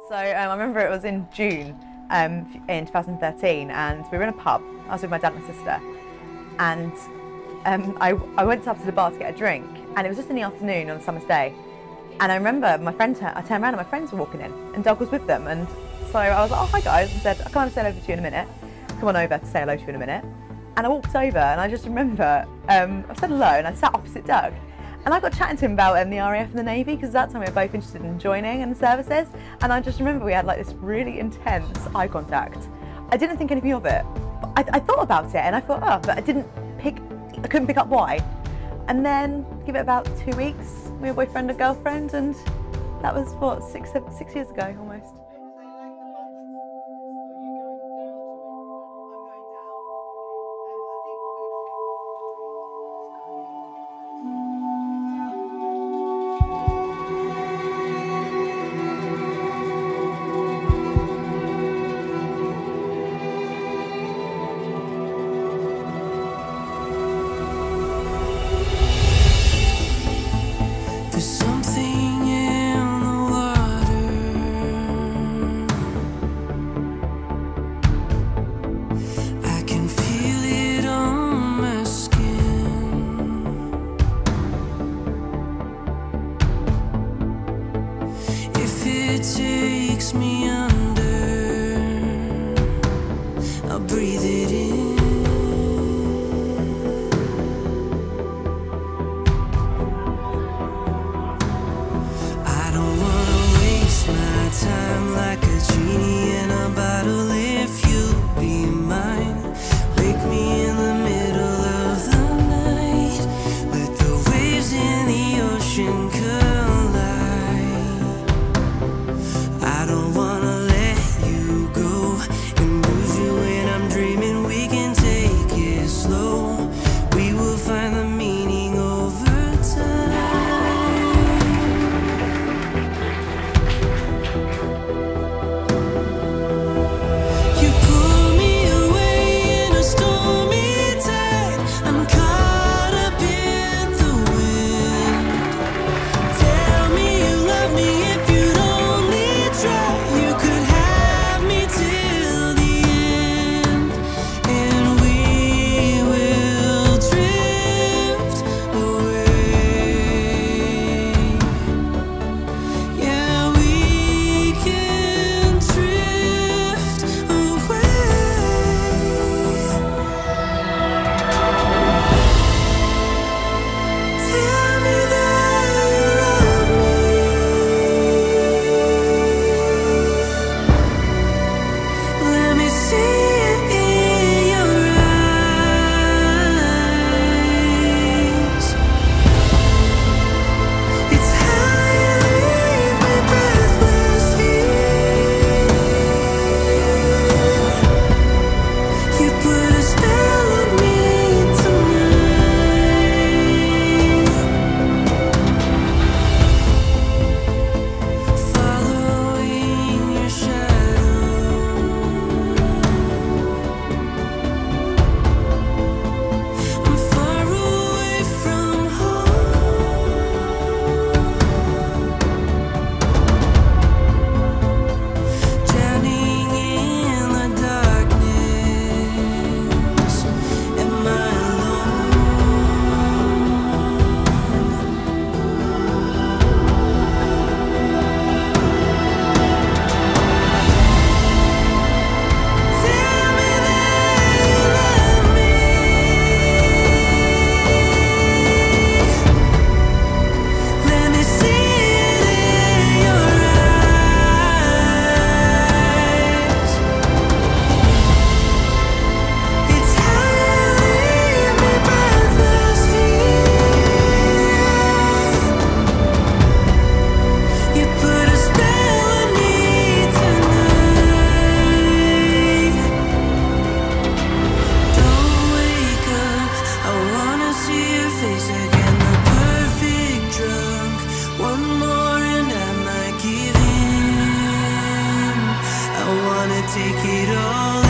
So I remember it was in June in 2013, and we were in a pub. I was with my dad and my sister, and I went up to the bar to get a drink, and it was just in the afternoon on a summer's day. And I remember I turned around and my friends were walking in, and Doug was with them. And so I was like, "Oh, hi guys," and said, "I'll come and say hello to you in a minute. Come on over to say hello to you in a minute." And I walked over, and I just remember I said hello, and I sat opposite Doug. And I got chatting to him about the RAF and the Navy, because at that time we were both interested in joining in the services. And I just remember we had like this really intense eye contact. I didn't think anything of it. I thought about it, and I thought, oh, but I couldn't pick up why. And then give it about 2 weeks, we were boyfriend and girlfriend, and that was what, six years ago almost. Takes me under, I'll breathe it in. I don't wanna waste my time like a genie in a bottle. If you'll be mine, wake me in the middle of the night. Let the waves in the ocean collide. I don't wanna let you go and lose you when I'm dreaming. We can take it slow. We will find the meaning over time. You pull me away in a stormy tide. I'm caught up in the wind. Tell me you love me if you don't. You could have me till the end, and we will drift away. Yeah, we can drift away. Tell me that you love me. Let me see it in your eyes. It's how you leave me breathless here. You put a spell on me tonight. Following your shadow, I'm far away from home, drowning in the darkness. Am I Tell me that you love me. Let me see it in your eyes. It's how you leave me breathless here. You put a spell on me tonight. Don't wake up, I wanna see your face again. The perfect drunk, one more and I might give in. I wanna take it all